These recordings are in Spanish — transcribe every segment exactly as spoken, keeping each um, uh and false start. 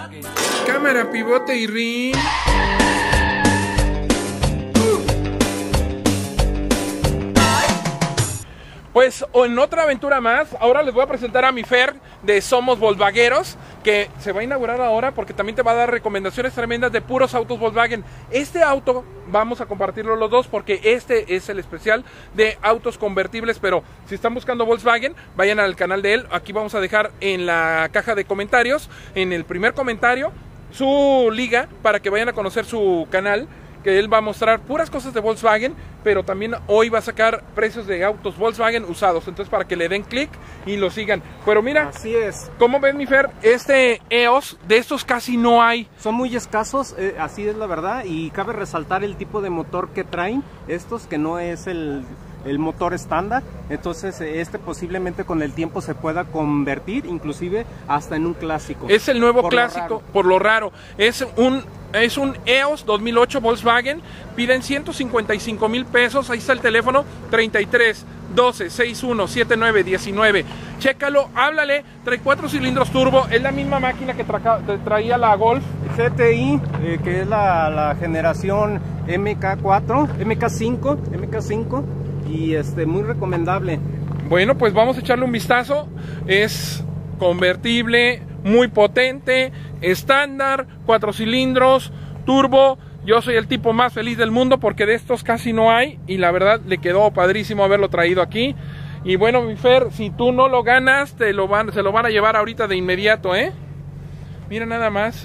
Volkswagen. Cámara, pivote y ring. Pues en otra aventura más, ahora les voy a presentar a mi Fer de Somos Volkswagueros, que se va a inaugurar ahora porque también te va a dar recomendaciones tremendas de puros autos Volkswagen. Este auto vamos a compartirlo los dos porque este es el especial de autos convertibles, pero si están buscando Volkswagen, vayan al canal de él. Aquí vamos a dejar en la caja de comentarios, en el primer comentario, su liga para que vayan a conocer su canal, que él va a mostrar puras cosas de Volkswagen, pero también hoy va a sacar precios de autos Volkswagen usados, entonces para que le den clic y lo sigan. Pero mira, así es. ¿Cómo ven, mi Fer? Este E O S, de estos casi no hay. Son muy escasos, eh, así es la verdad, y cabe resaltar el tipo de motor que traen estos, que no es el... el motor estándar, entonces este posiblemente con el tiempo se pueda convertir inclusive hasta en un clásico. Es el nuevo por clásico, lo por lo raro. Es un es un E O S dos mil ocho Volkswagen, piden ciento cincuenta y cinco mil pesos. Ahí está el teléfono, treinta y tres, doce, sesenta y uno, setenta y nueve, diecinueve. Chécalo, háblale, trae cuatro cilindros turbo, es la misma máquina que tra traía la Golf G T I, eh, que es la, la generación M K cuatro, M K cinco, M K cinco. Y este, muy recomendable. Bueno, pues vamos a echarle un vistazo. Es convertible, muy potente, estándar, cuatro cilindros, turbo. Yo soy el tipo más feliz del mundo porque de estos casi no hay. Y la verdad le quedó padrísimo haberlo traído aquí. Y bueno, mi Fer, si tú no lo ganas, te lo van, se lo van a llevar ahorita de inmediato, ¿eh? Mira nada más.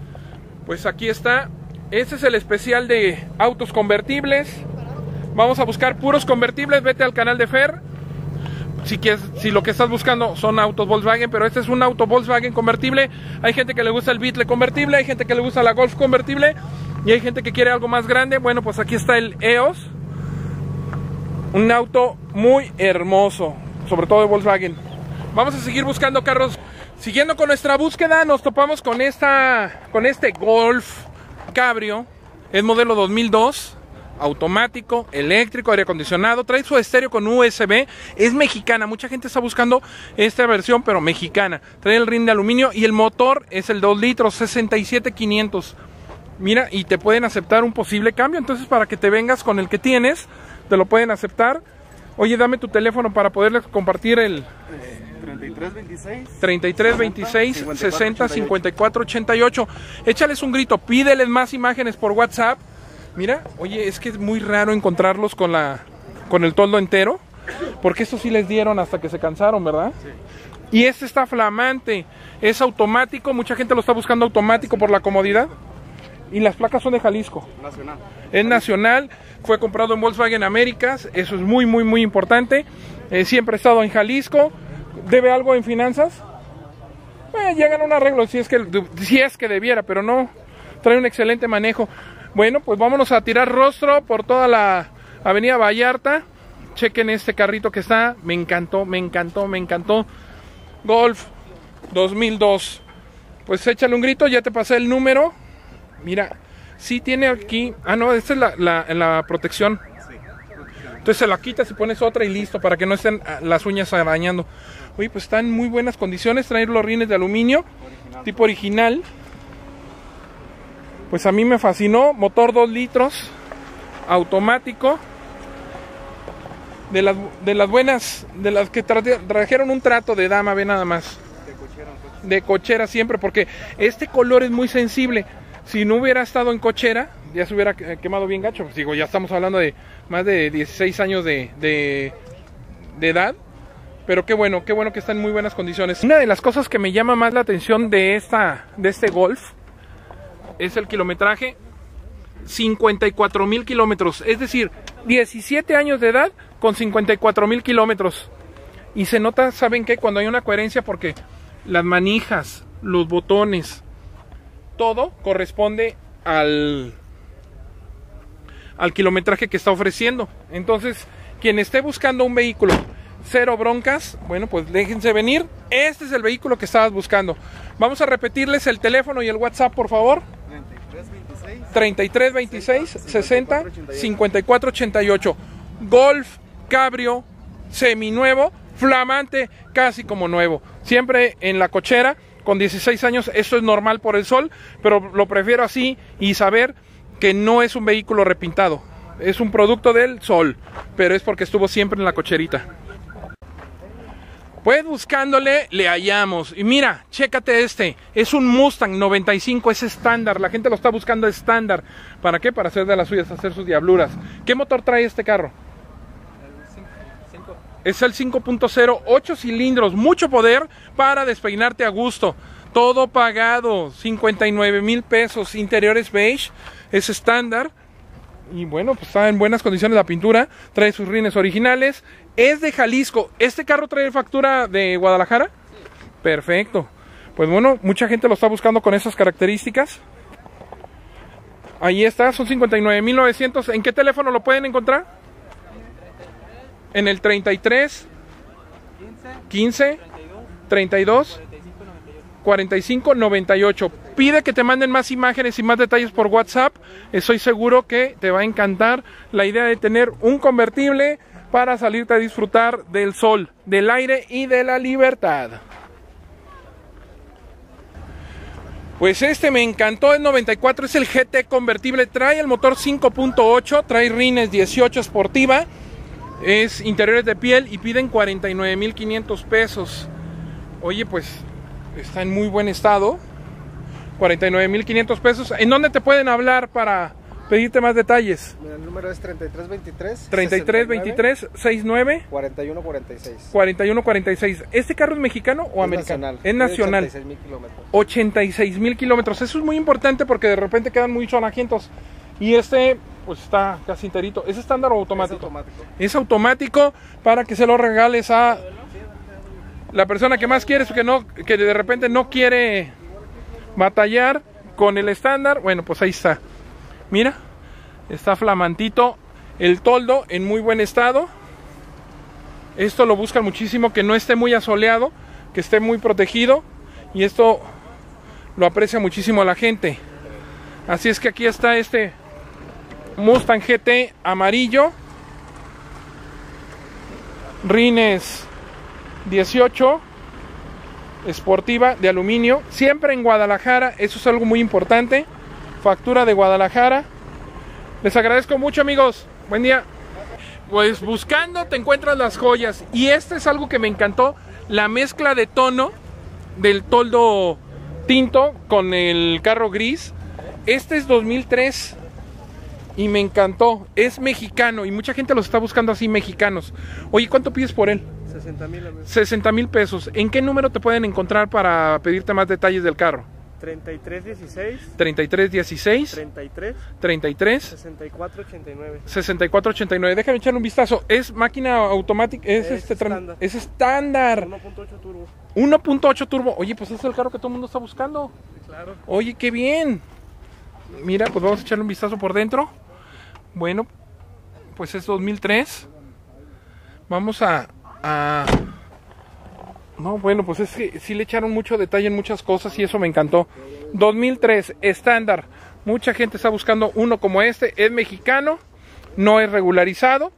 Pues aquí está. Este es el especial de autos convertibles. Vamos a buscar puros convertibles, vete al canal de Fer. Si, quieres, si lo que estás buscando son autos Volkswagen, pero este es un auto Volkswagen convertible. Hay gente que le gusta el Beetle convertible, hay gente que le gusta la Golf convertible y hay gente que quiere algo más grande. Bueno, pues aquí está el E O S. Un auto muy hermoso, sobre todo de Volkswagen. Vamos a seguir buscando carros. Siguiendo con nuestra búsqueda, nos topamos con, esta, con este Golf Cabrio. Es modelo dos mil dos. Automático, eléctrico, aire acondicionado, trae su estéreo con U S B, es mexicana, mucha gente está buscando esta versión, pero mexicana, trae el rin de aluminio y el motor es el dos litros, sesenta y siete quinientos. Mira, y te pueden aceptar un posible cambio, entonces para que te vengas con el que tienes, te lo pueden aceptar. Oye, dame tu teléfono para poderles compartir el... treinta y tres veintiséis, treinta y tres veintiséis, sesenta, cincuenta y cuatro, ochenta y ocho. Échales un grito, pídeles más imágenes por WhatsApp. Mira, oye, es que es muy raro encontrarlos con la con el toldo entero, porque estos sí les dieron hasta que se cansaron, ¿verdad? Sí. Y este está flamante, es automático, mucha gente lo está buscando automático por la comodidad. Y las placas son de Jalisco. Nacional. Es nacional, fue comprado en Volkswagen Américas, eso es muy, muy, muy importante. Eh, siempre ha estado en Jalisco. ¿Debe algo en finanzas? Eh, llegan a un arreglo si es que, si es que debiera, pero no, trae un excelente manejo. Bueno, pues vámonos a tirar rostro por toda la avenida Vallarta. Chequen este carrito que está. Me encantó, me encantó, me encantó. Golf dos mil dos. Pues échale un grito, ya te pasé el número. Mira, sí tiene aquí... Ah, no, esta es la, la, la protección. Entonces se la quitas y pones otra y listo, para que no estén las uñas arañando. Oye, pues está en muy buenas condiciones. Traer los rines de aluminio, original. Tipo original. Pues a mí me fascinó, motor dos litros, automático, de las, de las buenas, de las que tra trajeron un trato de dama, ve nada más, de cochera, de cochera siempre, porque este color es muy sensible. Si no hubiera estado en cochera, ya se hubiera quemado bien gacho. Pues digo, ya estamos hablando de más de dieciséis años de, de, de edad. Pero qué bueno, qué bueno que está en muy buenas condiciones. Una de las cosas que me llama más la atención de, esta, de este Golf es el kilometraje, cincuenta y cuatro mil kilómetros, es decir, diecisiete años de edad con cincuenta y cuatro mil kilómetros. Y se nota, ¿saben qué? Cuando hay una coherencia, porque las manijas, los botones, todo corresponde al, al kilometraje que está ofreciendo. Entonces, quien esté buscando un vehículo cero broncas, bueno, pues déjense venir. Este es el vehículo que estabas buscando. Vamos a repetirles el teléfono y el WhatsApp, por favor. treinta y tres veintiséis, sesenta, cincuenta y cuatro ochenta y ocho. Golf Cabrio seminuevo, flamante, casi como nuevo. Siempre en la cochera con dieciséis años, eso es normal por el sol, pero lo prefiero así y saber que no es un vehículo repintado. Es un producto del sol, pero es porque estuvo siempre en la cocherita. Pues buscándole, le hallamos. Y mira, chécate este. Es un Mustang noventa y cinco, es estándar. La gente lo está buscando estándar. ¿Para qué? Para hacer de las suyas, hacer sus diabluras. ¿Qué motor trae este carro? Es el cinco punto cero, ocho cilindros, mucho poder para despeinarte a gusto. Todo pagado, cincuenta y nueve mil pesos, interiores beige, es estándar. Y bueno, pues está en buenas condiciones la pintura, trae sus rines originales, es de Jalisco. ¿Este carro trae factura de Guadalajara? Sí. Perfecto. Pues bueno, mucha gente lo está buscando con esas características. Ahí está, son cincuenta y nueve mil novecientos. ¿En qué teléfono lo pueden encontrar? En el treinta y tres, quince, treinta y dos, cuarenta y cinco, noventa y ocho. Pide que te manden más imágenes y más detalles por WhatsApp. Estoy seguro que te va a encantar la idea de tener un convertible para salirte a disfrutar del sol, del aire y de la libertad. Pues este me encantó, es noventa y cuatro, es el G T convertible, trae el motor cinco punto ocho, trae rines dieciocho Sportiva, es interiores de piel y piden cuarenta y nueve mil quinientos pesos. Oye, pues está en muy buen estado. cuarenta y nueve mil quinientos pesos. ¿En dónde te pueden hablar para pedirte más detalles? Mira, el número es treinta y tres veintitrés, treinta y tres veintitrés, sesenta y nueve, cuarenta y uno cuarenta y seis. cuarenta y uno cuarenta y seis. ¿Este carro es mexicano o Es americano? nacional. Es nacional. ochenta y seis mil kilómetros. ochenta y seis mil kilómetros. Eso es muy importante porque de repente quedan muy sonajientos. Y este, pues está casi enterito. ¿Es estándar o automático? Es automático. Es automático para que se lo regales a la persona que más quieres, que no, que de repente no quiere batallar con el estándar. Bueno, pues ahí está. Mira, está flamantito el toldo en muy buen estado. Esto lo buscan muchísimo, que no esté muy asoleado, que esté muy protegido, y esto lo aprecia muchísimo la gente. Así es que aquí está este Mustang G T amarillo, rines dieciocho, Sportiva de aluminio, siempre en Guadalajara. Eso es algo muy importante, factura de Guadalajara. Les agradezco mucho, amigos, buen día. Pues buscando te encuentras las joyas, y este es algo que me encantó, la mezcla de tono del toldo tinto con el carro gris. Este es dos mil tres y me encantó, es mexicano y mucha gente los está buscando así, mexicanos. Oye, ¿cuánto pides por él? sesenta mil. sesenta mil pesos. ¿En qué número te pueden encontrar para pedirte más detalles del carro? treinta y tres dieciséis. treinta y tres dieciséis. treinta y tres. treinta y tres. sesenta y cuatro ochenta y nueve. sesenta y cuatro ochenta y nueve. Déjame echarle un vistazo. Es máquina automática. Es, Es este estándar. Es estándar. uno punto ocho turbo. uno punto ocho turbo. Oye, pues es el carro que todo el mundo está buscando. Claro. Oye, qué bien. Mira, pues vamos a echarle un vistazo por dentro. Bueno, pues es dos mil tres. Vamos a... a... No, bueno, pues es que sí le echaron mucho detalle en muchas cosas y eso me encantó. dos mil tres, estándar. Mucha gente está buscando uno como este. Es mexicano, no es regularizado.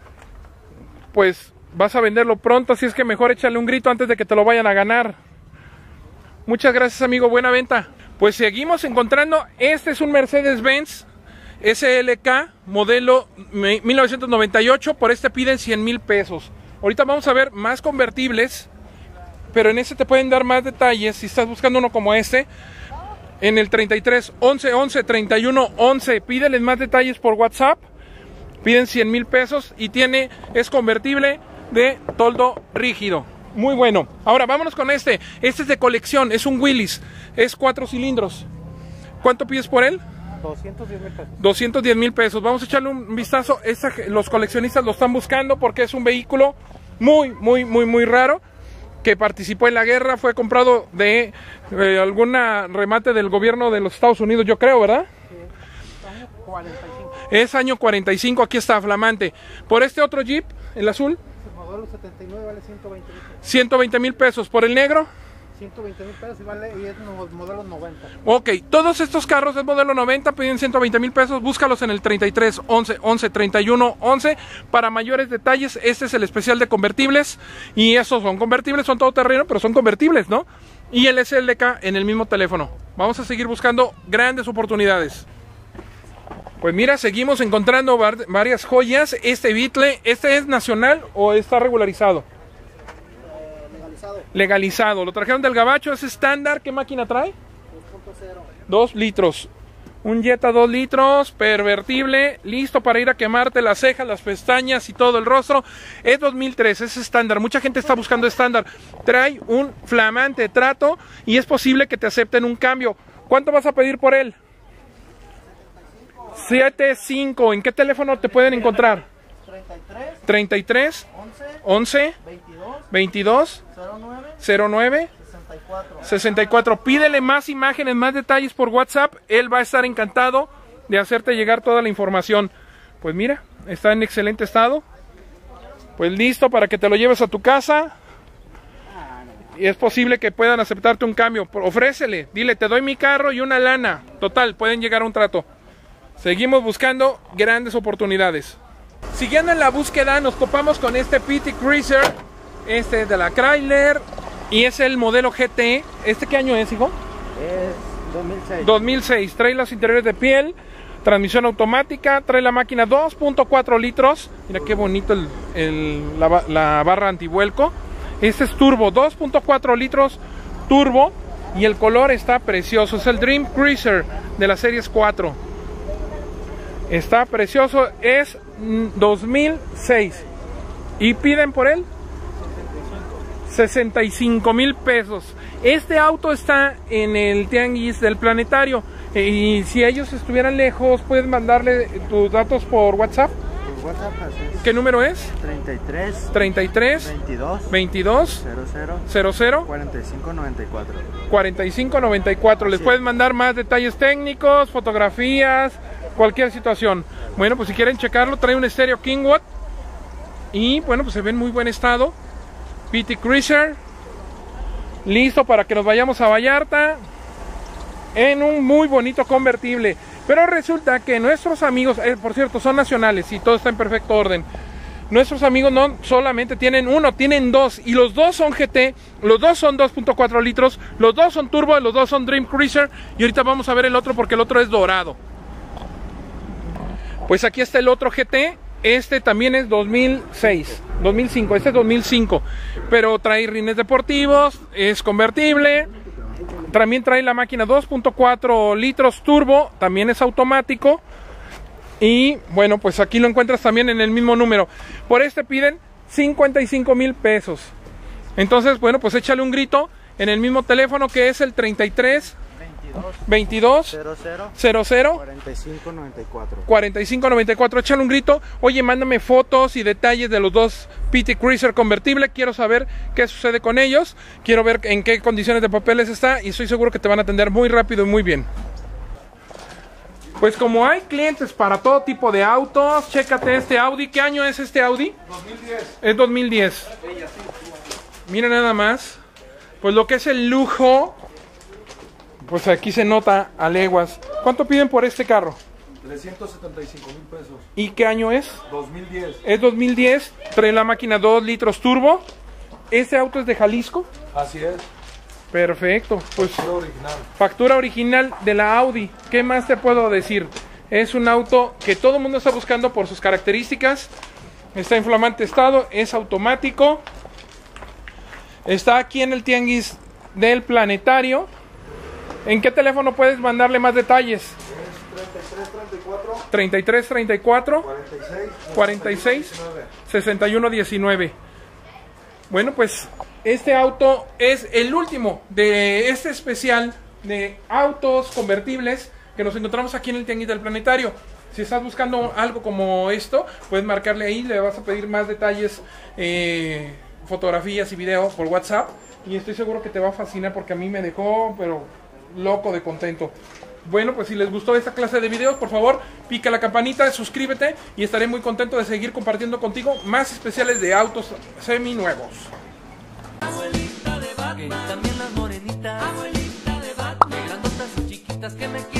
Pues vas a venderlo pronto, así es que mejor échale un grito antes de que te lo vayan a ganar. Muchas gracias, amigo, buena venta. Pues seguimos encontrando. Este es un Mercedes-Benz S L K modelo mil novecientos noventa y ocho. Por este piden cien mil pesos. Ahorita vamos a ver más convertibles, pero en este te pueden dar más detalles si estás buscando uno como este. En el treinta y tres, once, once, treinta y uno, once. Pídeles más detalles por WhatsApp. Piden cien mil pesos y tiene, es convertible de toldo rígido. Muy bueno. Ahora vámonos con este. Este es de colección, es un Willys. Es cuatro cilindros. ¿Cuánto pides por él? doscientos diez mil pesos. doscientos diez mil pesos. Vamos a echarle un vistazo. Esta, los coleccionistas lo están buscando porque es un vehículo muy, muy, muy, muy raro, que participó en la guerra. Fue comprado de eh, alguna remate del gobierno de los Estados Unidos, yo creo, ¿verdad? Sí. Año cuarenta y cinco. Es año cuarenta y cinco. Aquí está, flamante. Por este otro Jeep, el azul, El modelo setenta y nueve vale ciento veinte mil pesos. ciento veinte mil pesos. Por el negro, ciento veinte mil pesos y, vale, y es no- modelo noventa. ok, todos estos carros es modelo noventa, piden ciento veinte mil pesos. Búscalos en el treinta y tres, once, once, treinta y uno, once para mayores detalles. Este es el especial de convertibles y esos son convertibles, son todoterreno, pero son convertibles, ¿no? y el S L K en el mismo teléfono. Vamos a seguir buscando grandes oportunidades. Pues mira, seguimos encontrando varias joyas. Este Beatle, ¿este es nacional o está regularizado? Eh, legalizado. Legalizado. Lo trajeron del gabacho, es estándar. ¿Qué máquina trae? dos punto cero. dos litros. Un Jetta dos litros, pervertible, listo para ir a quemarte las cejas, las pestañas y todo el rostro. Es dos mil tres, es estándar. Mucha gente está buscando estándar. Trae un flamante trato y es posible que te acepten un cambio. ¿Cuánto vas a pedir por él? setenta y cinco. ¿En qué teléfono te pueden encontrar? treinta y tres, once, veintidós, cero nueve, sesenta y cuatro. Pídele más imágenes, más detalles por WhatsApp. Él va a estar encantado de hacerte llegar toda la información. Pues mira, está en excelente estado. Pues listo para que te lo lleves a tu casa. Y es posible que puedan aceptarte un cambio. Ofrécele, dile, te doy mi carro y una lana. Total, pueden llegar a un trato. Seguimos buscando grandes oportunidades. Siguiendo en la búsqueda, nos topamos con este P T Cruiser. Este es de la Chrysler y es el modelo G T. ¿Este qué año es, hijo? Es dos mil seis. dos mil seis. Trae los interiores de piel, transmisión automática, trae la máquina dos punto cuatro litros. Mira qué bonito el, el, la, la barra antivuelco. Este es turbo, dos punto cuatro litros turbo y el color está precioso. Es el Dream Cruiser de la Series cuatro. Está precioso, es dos mil seis y piden por él sesenta y cinco mil pesos. Este auto está en el tianguis del planetario y si ellos estuvieran lejos, puedes mandarle tus datos por WhatsApp. Por WhatsApp, así es. ¿Qué número es? treinta y tres, treinta y tres, veintidós, veintidós, cero cero, cero cero, cuarenta y cinco noventa y cuatro. cuarenta y cinco noventa y cuatro. Les Sí. pueden mandar más detalles técnicos, fotografías, cualquier situación. Bueno, pues si quieren checarlo, trae un estéreo Kingwood y bueno, pues se ve en muy buen estado. P T Cruiser, listo para que nos vayamos a Vallarta en un muy bonito convertible. Pero resulta que nuestros amigos, eh, por cierto, son nacionales y todo está en perfecto orden. Nuestros amigos no solamente tienen uno, tienen dos. Y los dos son G T, los dos son dos punto cuatro litros, los dos son turbo, los dos son Dream Cruiser. Y ahorita vamos a ver el otro porque el otro es dorado. Pues aquí está el otro G T. Este también es dos mil seis, dos mil cinco, este es dos mil cinco. Pero trae rines deportivos, es convertible. También trae la máquina dos punto cuatro litros turbo, también es automático. Y bueno, pues aquí lo encuentras también en el mismo número. Por este piden cincuenta y cinco mil pesos. Entonces, bueno, pues échale un grito en el mismo teléfono que es el treinta y tres, veintidós, cero cero, cero cero, cuarenta y cinco noventa y cuatro. cuarenta y cinco noventa y cuatro. Échale un grito. Oye, mándame fotos y detalles de los dos P T Cruiser convertible. Quiero saber qué sucede con ellos. Quiero ver en qué condiciones de papeles está. Y estoy seguro que te van a atender muy rápido y muy bien. Pues como hay clientes para todo tipo de autos, chécate este Audi. ¿Qué año es este Audi? dos mil diez. Es dos mil diez. Mira nada más. Pues lo que es el lujo, pues aquí se nota a leguas. ¿Cuánto piden por este carro? trescientos setenta y cinco mil pesos. ¿Y qué año es? dos mil diez. Es dos mil diez. Trae la máquina dos litros turbo. ¿Este auto es de Jalisco? Así es. Perfecto. Pues Factura original. factura original de la Audi. ¿Qué más te puedo decir? Es un auto que todo el mundo está buscando por sus características. Está en flamante estado, es automático. Está aquí en el tianguis del planetario. ¿En qué teléfono puedes mandarle más detalles? treinta y tres treinta y cuatro, cuarenta y seis, sesenta y uno diecinueve. Bueno, pues este auto es el último de este especial de autos convertibles que nos encontramos aquí en el tianguis del planetario. Si estás buscando algo como esto, puedes marcarle ahí, le vas a pedir más detalles, eh, fotografías y video por WhatsApp. Y estoy seguro que te va a fascinar porque a mí me dejó, pero loco de contento. Bueno, pues si les gustó esta clase de videos, por favor, pica la campanita, suscríbete y estaré muy contento de seguir compartiendo contigo más especiales de autos seminuevos. Abuelita de Batman, también las morenitas. Abuelita de Batman, grandotas y chiquitas que me